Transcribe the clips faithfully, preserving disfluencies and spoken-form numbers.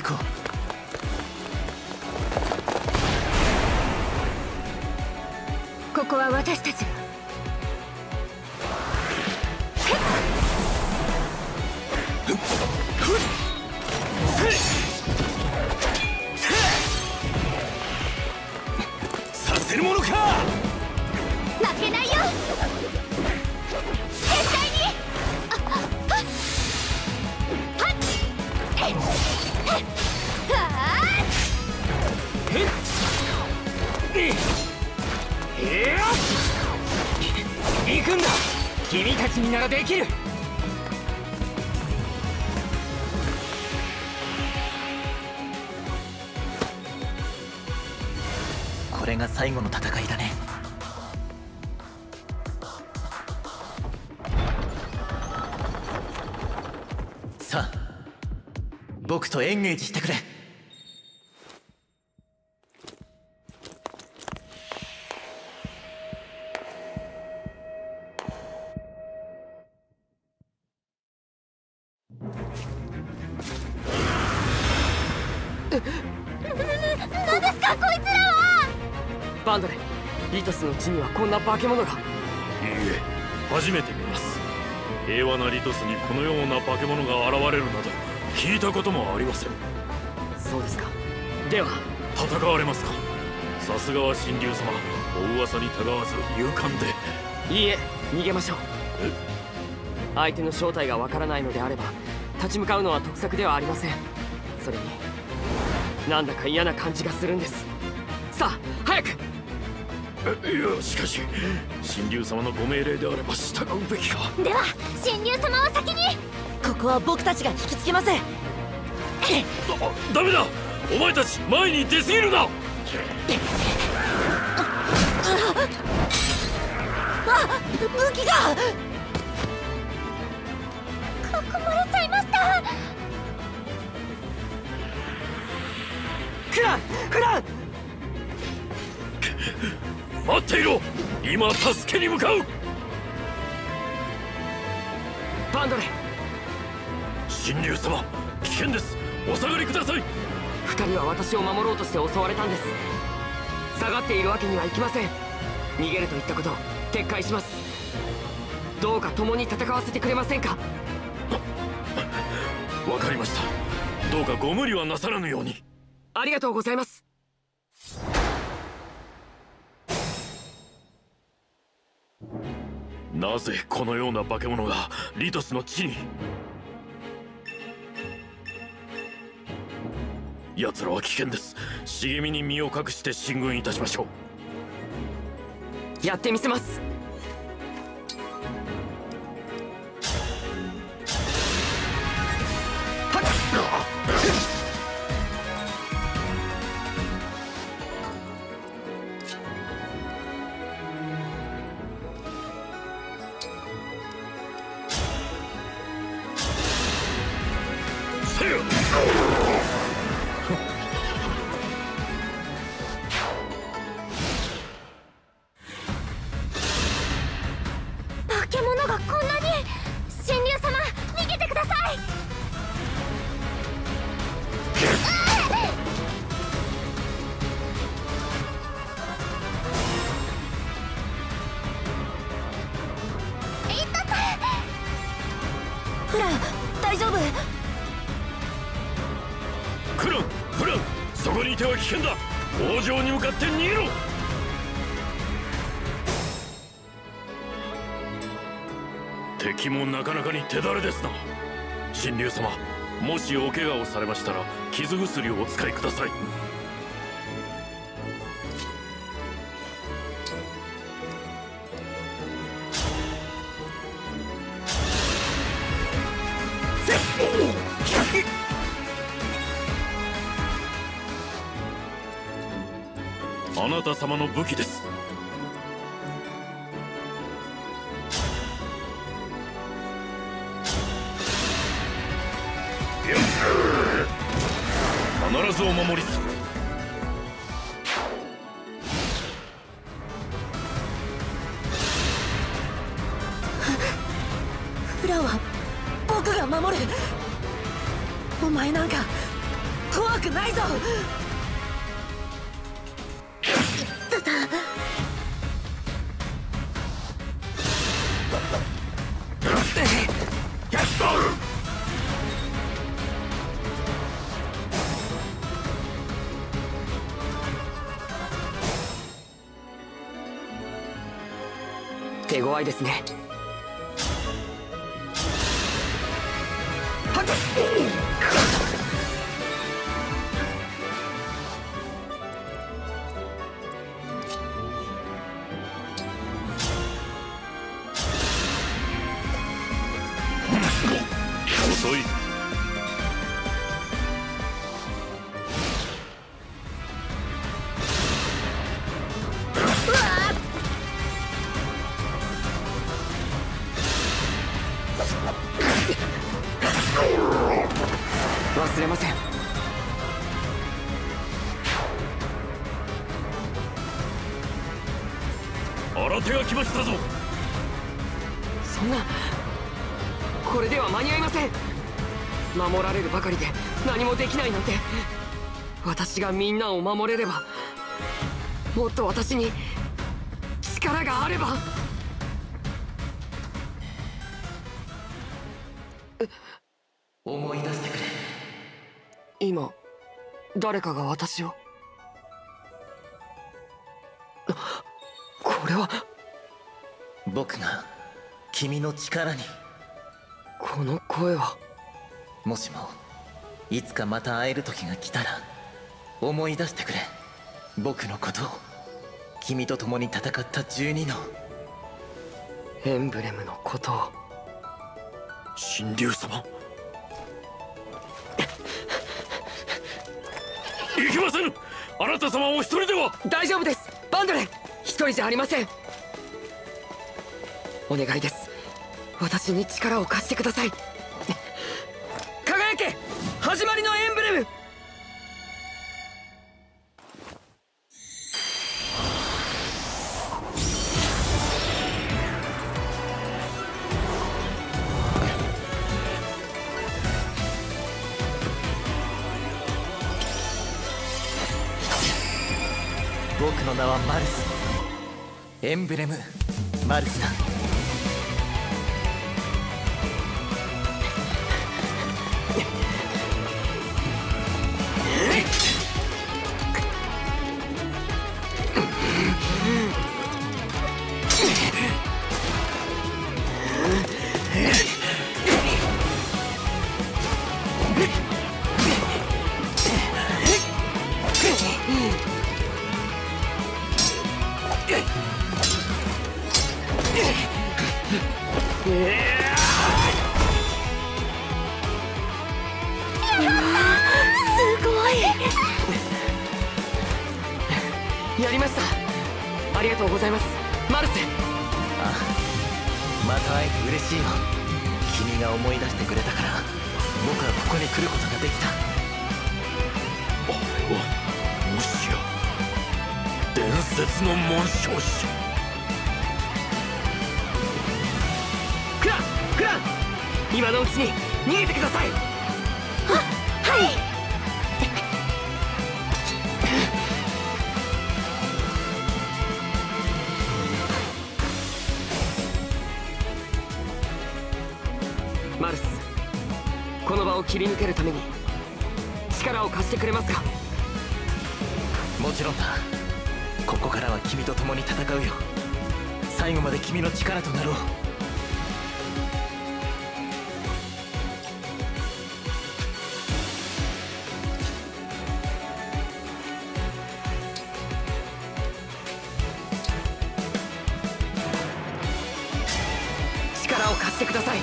いこう。 ここは私たちが。 させるものか。 負けないよ。絶対に。あはっはっえっはっはっえっえっ行くんだ。君たちにならできる。これが最後の戦いだね。さあ、僕とエンゲージしてくれ。 何ですかこいつらは。 バンドレ、リトスの地にはこんな化け物が。いいえ、初めて見ます。平和なリトスにこのような化け物が現れるなど聞いたこともありません。 そうですか。では戦われますか。さすがは神竜様、お噂にたがわず勇敢で。 いいえ、逃げましょう。 え、 相手の正体がわからないのであれば立ち向かうのは得策ではありません。それになんだか嫌な感じがするんです。さあ早く。 いや、しかし神竜様のご命令であれば従うべきか。 では神竜様を先に。 ここは僕たちが引きつけます。 だダメだ、お前たち前に出過ぎるな。 あ、武器が囲まれちゃいました。 クランクラン待っていろ、今助けに向かう。 バンドレ、 神竜様、危険です。お下がりください。 二人は私を守ろうとして襲われたんです。下がっているわけにはいきません。逃げると言ったこと撤回します。どうか共に戦わせてくれませんか。 わかりました。どうかご無理はなさらぬように。 ありがとうございます。 なぜこのような化け物がリトスの地に。奴らは危険です。茂みに身を隠して進軍いたしましょう。やってみせます。 せよ。 化け物がこんなに。神竜様逃げてください。 フラン、大丈夫？ クラン、フラン、そこにいては危険だ。王城に向かって逃げろ。敵もなかなかに手だれですな。神竜様、もしお怪我をされましたら傷薬をお使いください。あなた様の武器です。必ずお守りする。 フランは僕が守る。お前なんか怖くないぞ。 手強いですね。はっ遅い。 忘れません。 新手が来ましたぞ。 そんな、これでは間に合いません。守られるばかりで何もできないなんて。私がみんなを守れれば、もっと私に力があれば。 思い出してくれ。 今誰かが私を。これは僕が君の力に。 この声は。 もしもいつかまた会える時が来たら思い出してくれ。僕のことを、君と共に戦ったじゅうにのエンブレムのことを。 神竜様、いけませぬ。あなた様お一人では。 大丈夫です、バンドレン。一人じゃありません。お願いです、私に力を貸してください。輝け、始まりのエンブレム。 僕の名はマルス。エンブレムマルスだ。 やりました。ありがとうございます、マルス。 ああ、また会えて嬉しいよ。君が思い出してくれたから僕はここに来ることができた。 あれはもしや伝説の紋章師。 クランクラン、今のうちに逃げてください。 ははい。 マルス、この場を切り抜けるために力を貸してくれますか。 もちろんだ。ここからは君と共に戦うよ。最後まで君の力となろう。 力を貸してください。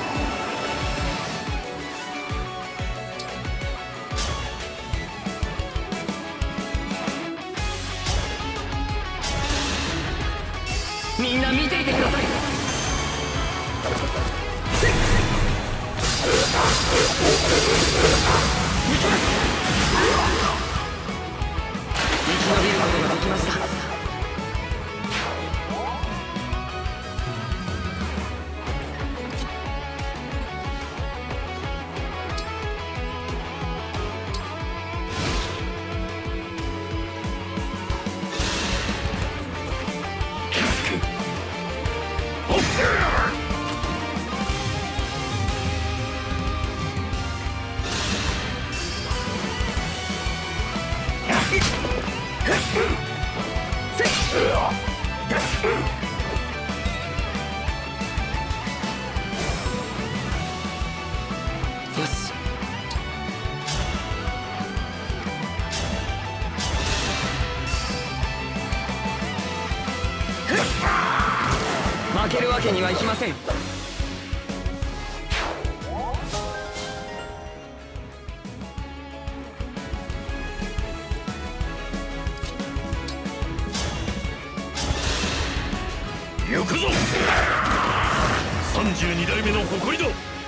みんな見ていてください。生き延びることができました。 負けるわけにはいきません。 行くぞ。さんじゅうに代目の誇りだ。